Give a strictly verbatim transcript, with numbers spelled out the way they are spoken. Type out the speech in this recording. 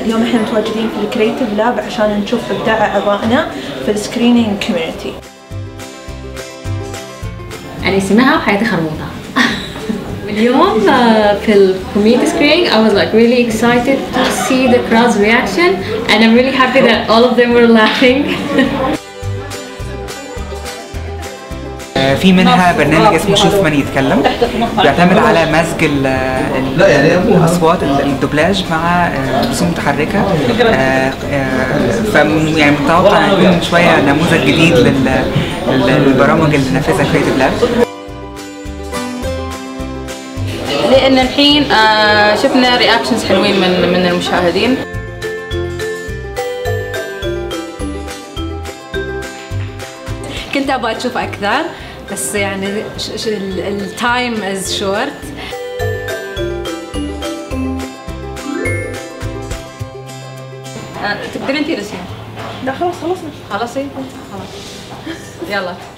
اليوم احنا متواجدين في الكريتيف لاب عشان نشوف ابداع اعضائنا في السكرينينج كوميونتي. أنا اسمها حياتي خرموطة. اليوم في الكوميونتي سكرينينج I was like really excited to see the crowd's reaction and I'm really happy that all of them were laughing. في منها برنامج اسمه شوف من يتكلم، بيعتمد على مزج الاصوات الدوبلاج مع رسوم متحركه، ف يعني متوقع ان يكون شويه نموذج جديد للبرامج اللي نفذها كريتيف لاب. لان الحين شفنا رياكشنز حلوين من من المشاهدين. كنت ابغى اشوف اكثر بس يعني التايم از شورت. تقدرين ترسمين؟ لا خلاص خلصنا. خلاص خلاص يلا.